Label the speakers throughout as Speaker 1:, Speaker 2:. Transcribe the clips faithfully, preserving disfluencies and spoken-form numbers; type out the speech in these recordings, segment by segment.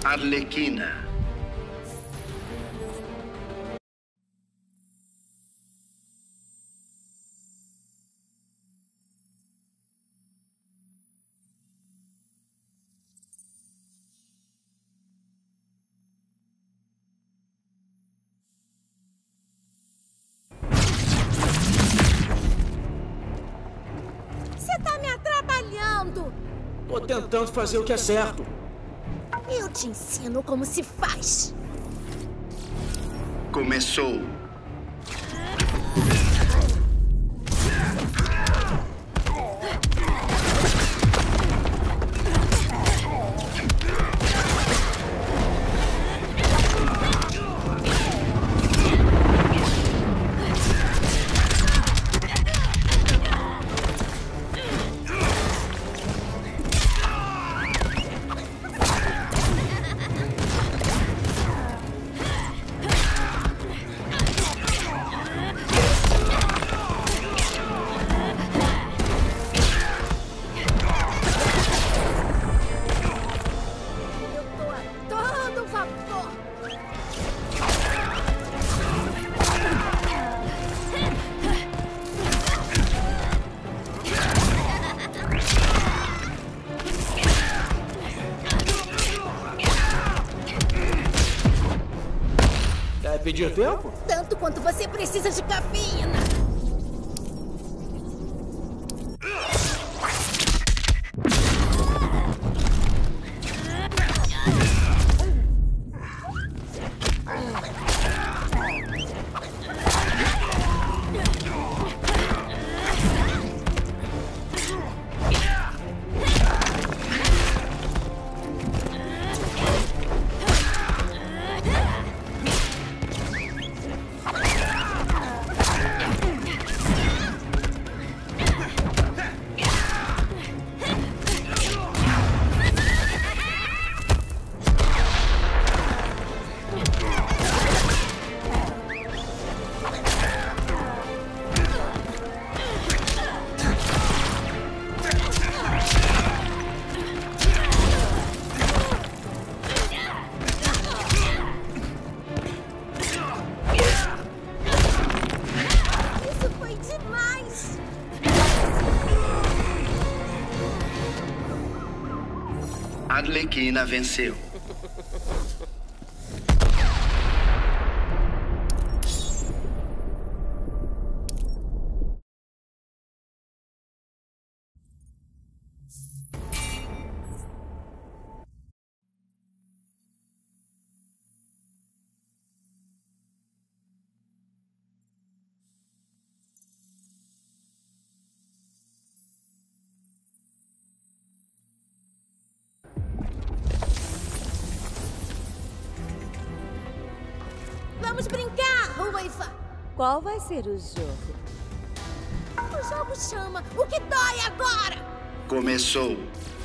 Speaker 1: Arlequina.
Speaker 2: Você tá me atrapalhando!
Speaker 3: Tô tentando fazer o que é certo.
Speaker 2: Eu te ensino como se faz.
Speaker 1: Começou.
Speaker 2: Eu tô a todo vapor.
Speaker 3: Quer pedir tempo?
Speaker 2: Tanto quanto você precisa de cafeína. Isso foi demais.
Speaker 1: Arlequina venceu.
Speaker 2: Vamos brincar, Ruiva.
Speaker 4: Qual vai ser o jogo?
Speaker 2: O jogo chama. O que dói agora?
Speaker 1: Começou.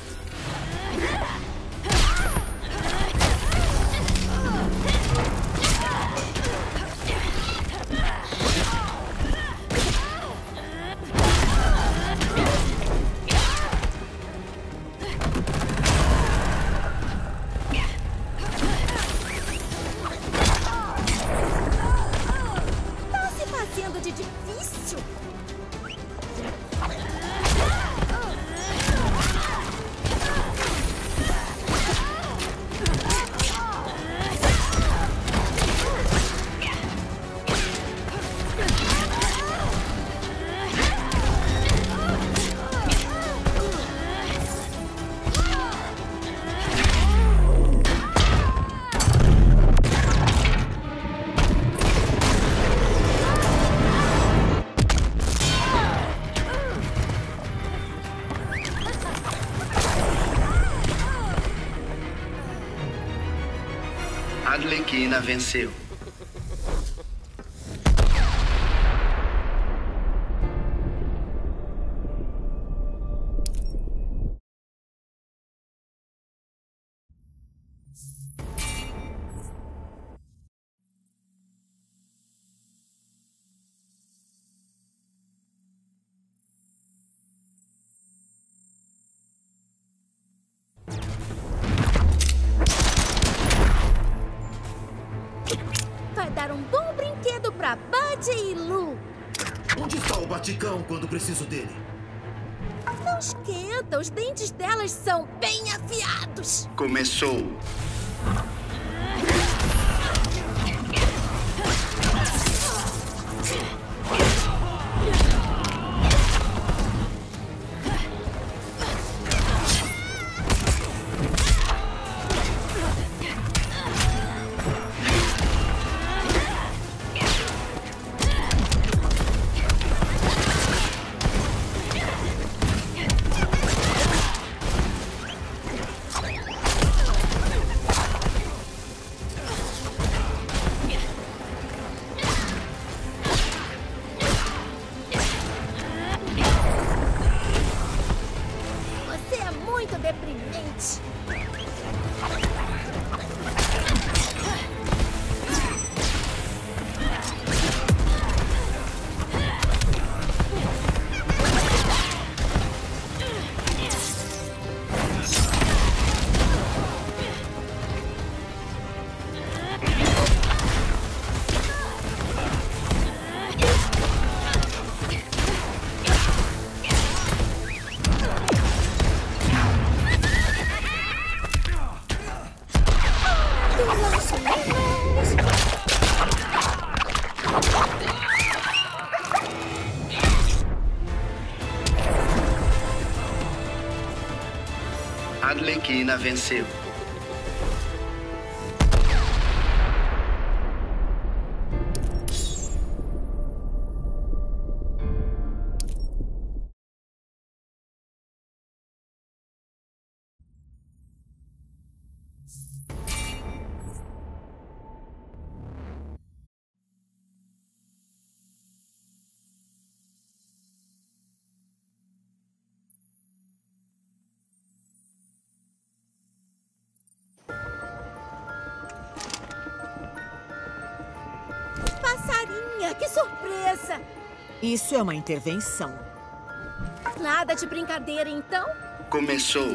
Speaker 2: Tá se fazendo de difícil.
Speaker 1: Arlequina venceu.
Speaker 2: pra Bud e Lu.
Speaker 5: Onde está o Baticão quando preciso dele?
Speaker 2: Não esquenta, os dentes delas são bem afiados.
Speaker 1: Começou.
Speaker 2: Você é muito deprimente.
Speaker 1: Arlequina venceu.
Speaker 2: Passarinha, que surpresa!
Speaker 6: Isso é uma intervenção.
Speaker 2: Nada de brincadeira, então?
Speaker 1: Começou.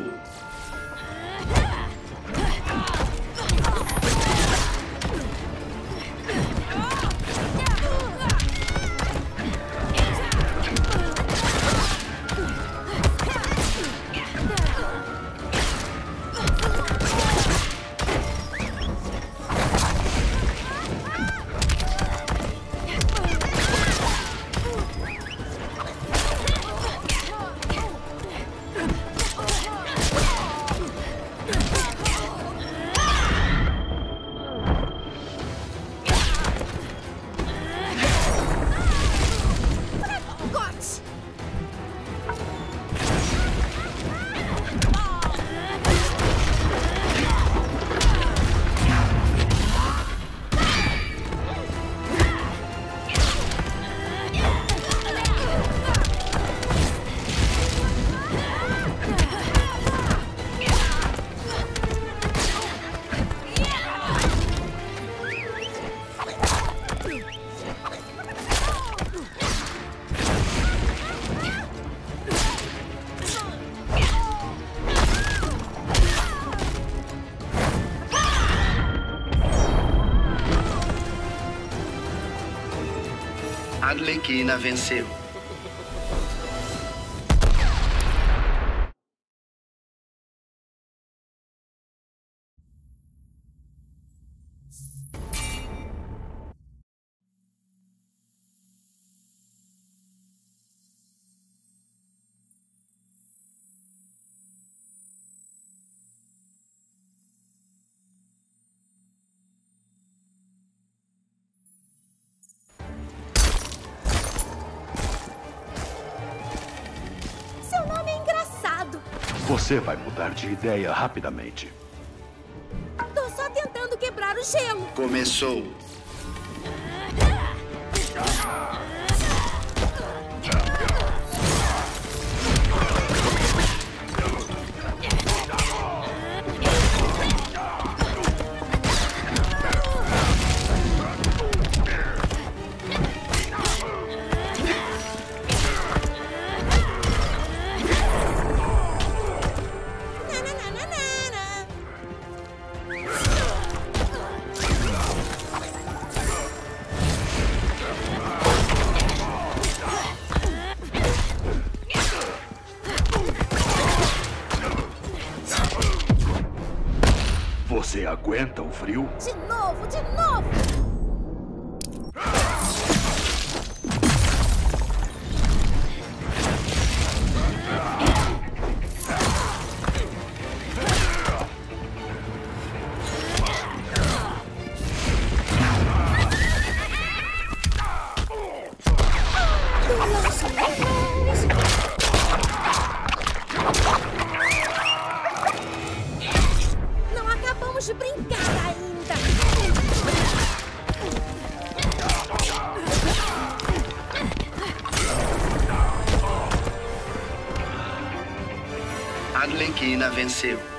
Speaker 2: Gote!
Speaker 1: Arlequina venceu.
Speaker 2: Seu nome é engraçado.
Speaker 7: Você vai mudar de ideia rapidamente.
Speaker 2: Tô só tentando quebrar o gelo.
Speaker 1: Começou.
Speaker 2: Nananana.
Speaker 7: Você aguenta o frio?
Speaker 2: De novo, de novo! Não acabamos de brincar ainda!
Speaker 1: Arlequina venceu.